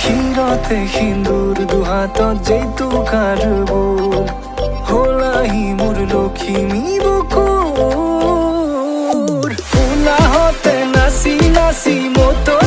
ক্ষীৰতে সিন্দুৰ দুহাতত জেতুকাৰ বোল হলাহি মোৰ লখিমী বুকুৰ উলাহতে নাচি নাচি মতো